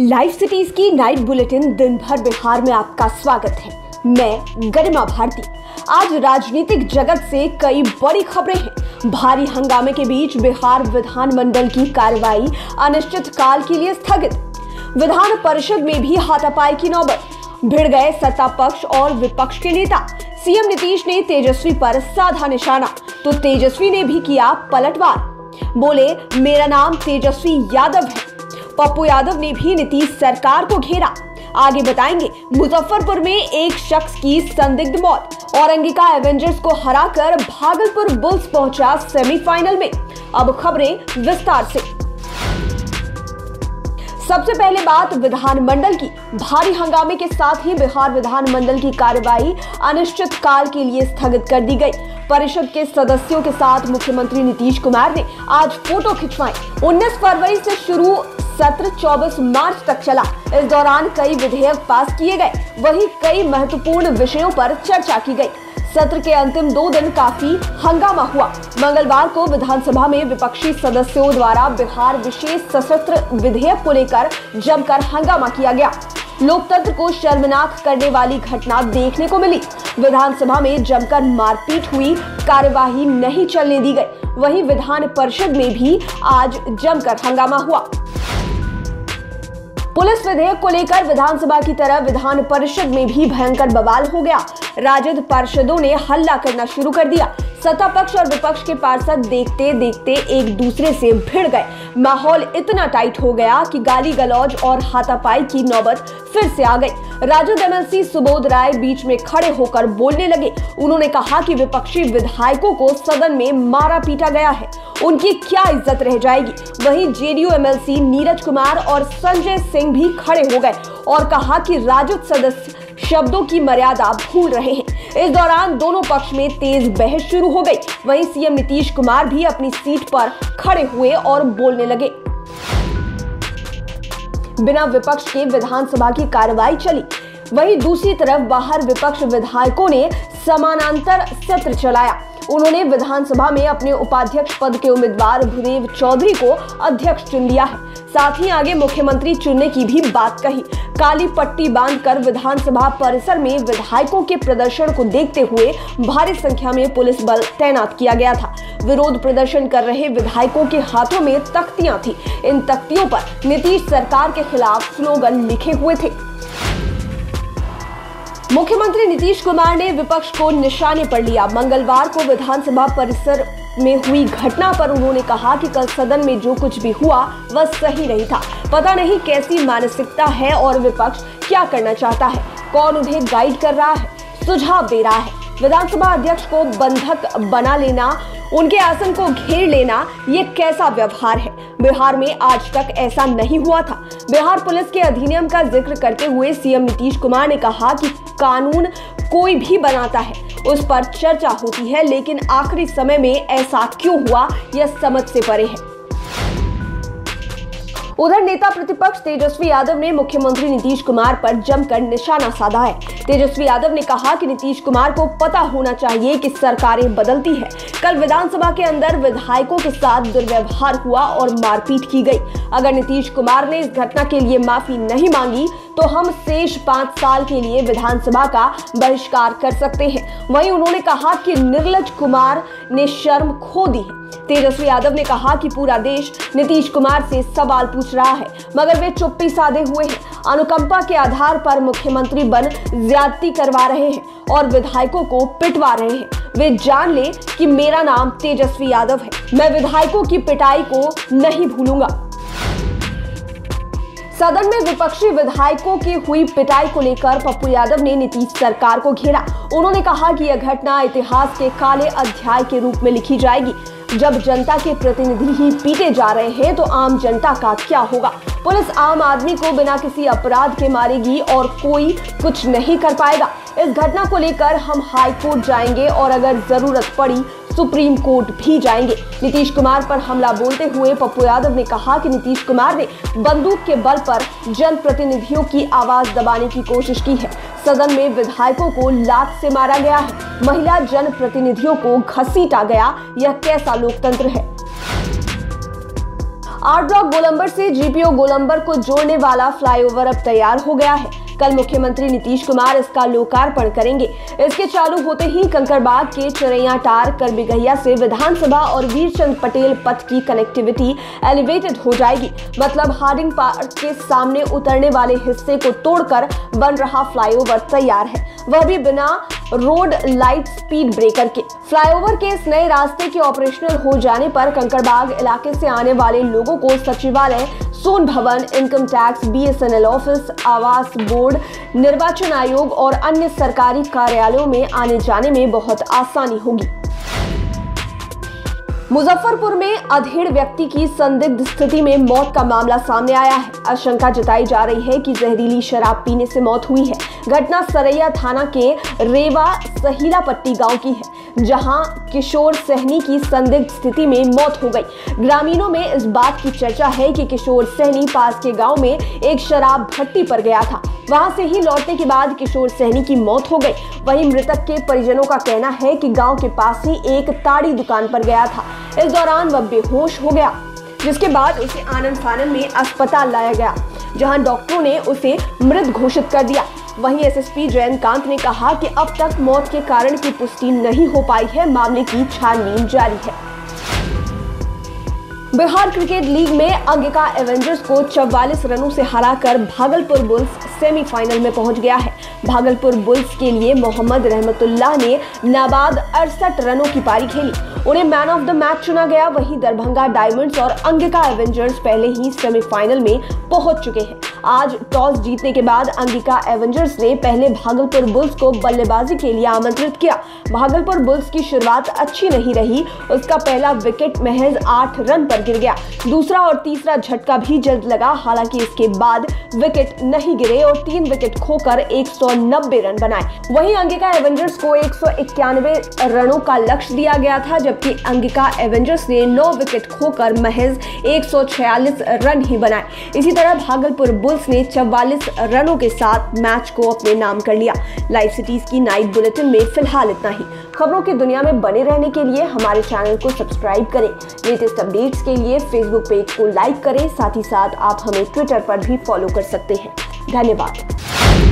Live cities की night bulletin दिन भर बिहार में आपका स्वागत है। मैं गरिमा भारती। आज राजनीतिक जगत से कई बड़ी खबरें हैं। भारी हंगामे के बीच बिहार विधानमंडल की कार्रवाई अनिश्चित काल के लिए स्थगित। विधान परिषद में भी हाथापाई की नौबत। भिड़ गए सत्ता पक्ष और विपक्ष के नेता। सीएम नीतीश ने तेजस्वी पर साधा निशाना तो तेजस्वी ने भी किया पलटवार। बोले, मेरा नाम तेजस्वी यादव है। पप्पू यादव ने भी नीतीश सरकार को घेरा। आगे बताएंगे, मुजफ्फरपुर में एक शख्स की संदिग्ध मौत। औरंगिका एवेंजर्स को हराकर भागलपुर बुल्स पहुंचा सेमीफाइनल में। अब खबरें विस्तार से। सबसे पहले बात विधानमंडल की। भारी हंगामे के साथ ही बिहार विधानमंडल की कार्रवाई अनिश्चित काल के लिए स्थगित कर दी गई। परिषद के सदस्यों के साथ मुख्यमंत्री नीतीश कुमार ने आज फोटो खिंचवाई। 19 फरवरी से शुरू सत्र 24 मार्च तक चला। इस दौरान कई विधेयक पास किए गए, वहीं कई महत्वपूर्ण विषयों पर चर्चा की गई। सत्र के अंतिम 2 दिन काफी हंगामा हुआ। मंगलवार को विधानसभा में विपक्षी सदस्यों द्वारा बिहार विशेष सशस्त्र विधेयक को लेकर जमकर हंगामा किया गया। लोकतंत्र को शर्मनाक करने वाली घटना देखने को मिली। विधानसभा में जमकर मारपीट हुई, कार्यवाही नहीं चलने दी गई। वहीं विधान परिषद में भी आज जमकर हंगामा हुआ। पुलिस विधेयक को लेकर विधानसभा की तरह विधान परिषद में भी भयंकर बवाल हो गया। राजद पार्षदों ने हल्ला करना शुरू कर दिया। सत्ता पक्ष और विपक्ष के पार्षद देखते देखते एक दूसरे से भिड़ गए। माहौल इतना टाइट हो गया कि गाली गलौज और हाथापाई की नौबत फिर से आ गई। राजद एमएलसी सुबोध राय बीच में खड़े होकर बोलने लगे। उन्होंने कहा कि विपक्षी विधायकों को सदन में मारा पीटा गया है, उनकी क्या इज्जत रह जाएगी। वहीं जेडीयू एमएलसी नीरज कुमार और संजय सिंह भी खड़े हो गए और कहा कि राजद सदस्य शब्दों की मर्यादा भूल रहे हैं। इस दौरान दोनों पक्ष में तेज बहस शुरू हो गई। वहीं सीएम नीतीश कुमार भी अपनी सीट पर खड़े हुए और बोलने लगे। बिना विपक्ष के विधानसभा की कार्रवाई चली। वहीं दूसरी तरफ बाहर विपक्ष विधायकों ने समानांतर सत्र चलाया। उन्होंने विधानसभा में अपने उपाध्यक्ष पद के उम्मीदवार भूदेव चौधरी को अध्यक्ष चुन लिया है। साथ ही आगे मुख्यमंत्री चुनने की भी बात कही। काली पट्टी बांधकर विधानसभा परिसर में विधायकों के प्रदर्शन को देखते हुए भारी संख्या में पुलिस बल तैनात किया गया था। विरोध प्रदर्शन कर रहे विधायकों के हाथों में तख्तियां थी। इन तख्तियों पर नीतीश सरकार के खिलाफ स्लोगन लिखे हुए थे। मुख्यमंत्री नीतीश कुमार ने विपक्ष को निशाने पर लिया। मंगलवार को विधानसभा परिसर में हुई घटना पर उन्होंने कहा कि कल सदन में जो कुछ भी हुआ वह सही नहीं था। पता नहीं कैसी मानसिकता है और विपक्ष क्या करना चाहता है, कौन उन्हें गाइड कर रहा है, सुझाव दे रहा है। विधानसभा अध्यक्ष को बंधक बना लेना, उनके आसन को घेर लेना, ये कैसा व्यवहार है। बिहार में आज तक ऐसा नहीं हुआ था। बिहार पुलिस के अधिनियम का जिक्र करते हुए सीएम नीतीश कुमार ने कहा कि कानून कोई भी बनाता है, उस पर चर्चा होती है, लेकिन आखिरी समय में ऐसा क्यों हुआ यह समझ से परे है। उधर नेता प्रतिपक्ष तेजस्वी यादव ने मुख्यमंत्री नीतीश कुमार पर जमकर निशाना साधा है। तेजस्वी यादव ने कहा कि नीतीश कुमार को पता होना चाहिए कि सरकारें बदलती है। कल विधानसभा के अंदर विधायकों के साथ दुर्व्यवहार हुआ और मारपीट की गई। अगर नीतीश कुमार ने इस घटना के लिए माफी नहीं मांगी तो हम शेष 5 साल के लिए विधानसभा का बहिष्कार कर सकते हैं। वहीं उन्होंने कहा कि निर्लज कुमार ने शर्म खो दी है। तेजस्वी यादव ने कहा कि पूरा देश नीतीश कुमार से सवाल पूछ रहा है, मगर वे चुप्पी साधे हुए हैं। अनुकंपा के आधार पर मुख्यमंत्री बन ज्यादती करवा रहे हैं और विधायकों को पिटवा रहे हैं। वे जान ले कि मेरा नाम तेजस्वी यादव है। मैं विधायकों की पिटाई को नहीं भूलूंगा। सदन में विपक्षी विधायकों की हुई पिटाई को लेकर पप्पू यादव ने नीतीश सरकार को घेरा। उन्होंने कहा कि यह घटना इतिहास के काले अध्याय के रूप में लिखी जाएगी। जब जनता के प्रतिनिधि ही पीटे जा रहे हैं तो आम जनता का क्या होगा। पुलिस आम आदमी को बिना किसी अपराध के मारेगी और कोई कुछ नहीं कर पाएगा। इस घटना को लेकर हम हाई कोर्ट जाएंगे और अगर जरूरत पड़ी सुप्रीम कोर्ट भी जाएंगे। नीतीश कुमार पर हमला बोलते हुए पप्पू यादव ने कहा कि नीतीश कुमार ने बंदूक के बल पर जनप्रतिनिधियों की आवाज दबाने की कोशिश की है। सदन में विधायकों को लात से मारा गया है, महिला जनप्रतिनिधियों को घसीटा गया। यह कैसा लोकतंत्र है। आर ब्लॉक गोलंबर से जीपीओ गोलंबर को जोड़ने वाला फ्लाईओवर अब तैयार हो गया है। कल मुख्यमंत्री नीतीश कुमार इसका लोकार्पण करेंगे। इसके चालू होते ही कंकड़बाग के चिरैयाटार करबिगहिया से विधानसभा और वीरचंद पटेल पथ की कनेक्टिविटी एलिवेटेड हो जाएगी। मतलब हार्डिंग पार्क के सामने उतरने वाले हिस्से को तोड़कर बन रहा फ्लाईओवर तैयार है, वह भी बिना रोड लाइट स्पीड ब्रेकर के। फ्लाईओवर के इस नए रास्ते के ऑपरेशनल हो जाने पर कंकड़बाग इलाके से आने वाले लोगों को सचिवालय, Son Bhawan, income tax, BSNL office, आवास बोर्ड, निर्वाचन आयोग और अन्य सरकारी कार्यालयों में आने जाने में बहुत आसानी होगी। मुजफ्फरपुर में अधेड़ व्यक्ति की संदिग्ध स्थिति में मौत का मामला सामने आया है। आशंका जताई जा रही है कि जहरीली शराब पीने से मौत हुई है। घटना सरैया थाना के रेवा सहीला पट्टी गांव की है, जहां किशोर सहनी की संदिग्ध स्थिति में मौत हो गई। ग्रामीणों में इस बात की चर्चा है कि किशोर सहनी पास के गांव में एक शराब भट्टी पर गया था। वहां से ही लौटने के बाद किशोर सहनी की मौत हो गई। वहीं मृतक के परिजनों का कहना है कि गांव के पास ही एक ताड़ी दुकान पर गया था। इस दौरान वह बेहोश हो गया, जिसके बाद उसे आनन फानन में अस्पताल लाया गया, जहां डॉक्टरों ने उसे मृत घोषित कर दिया। वहीं एसएसपी जयंतकांत ने कहा कि अब तक मौत के कारण की पुष्टि नहीं हो पाई है, मामले की छानबीन जारी है। बिहार क्रिकेट लीग में अंगिका एवेंजर्स को 44 रनों से हराकर भागलपुर बुल्स सेमीफाइनल में पहुंच गया है। भागलपुर बुल्स के लिए मोहम्मद रहमतुल्लाह ने नाबाद 68 रनों की पारी खेली। उन्हें मैन ऑफ द मैच चुना गया। वहीं दरभंगा डायमंड्स और अंगिका एवेंजर्स पहले ही सेमीफाइनल में पहुंच चुके हैं। आज टॉस जीतने के बाद अंगिका एवेंजर्स ने पहले भागलपुर बुल्स को बल्लेबाजी के लिए आमंत्रित किया। भागलपुर बुल्स की शुरुआत अच्छी नहीं रही। उसका पहला विकेट महज 8 रन पर गिर गया। दूसरा और तीसरा झटका भी जल्द लगा। हालांकि इसके बाद विकेट नहीं गिरे और 3 विकेट खोकर 190 रन बनाए। वहीं अंगिका एवेंजर्स को 191 रनों का लक्ष्य दिया गया था, जबकि अंगिका एवेंजर्स ने 9 विकेट खोकर महज 146 रन ही बनाए। इसी तरह भागलपुर बुल्स ने 44 रनों के साथ मैच को अपने नाम कर लिया। लाइव सिटीज की नाइट बुलेटिन में फिलहाल इतना ही। खबरों की दुनिया में बने रहने के लिए हमारे चैनल को सब्सक्राइब करें। लेटेस्ट अपडेट्स के लिए फेसबुक पेज को लाइक करें। साथ ही साथ आप हमें ट्विटर पर भी फॉलो कर सकते हैं। धन्यवाद।